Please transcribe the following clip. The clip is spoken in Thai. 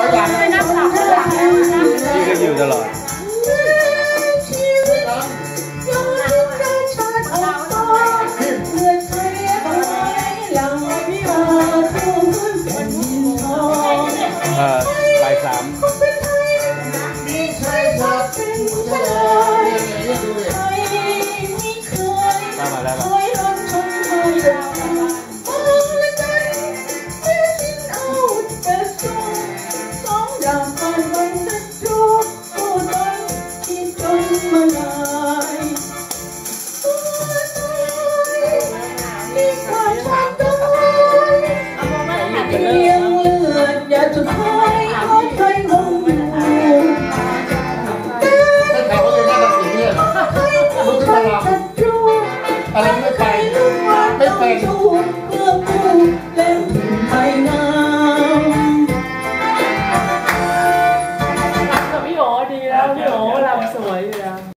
ไม่นับหลับพี่ก็อยู่ตลอดบ่าย 3มาแล้วอยากจะคอยเขาเคยงงอยู่ไม่ใครเขาเลยน่าจะสีเนี่ยรู้สึกอะไรอะไรไม่ไปไม่เป็นเพื่อพูดเล่นไปน้ำพี่โอ๋ดีแล้วพี่โอ๋รำสวยอยู่แล้ว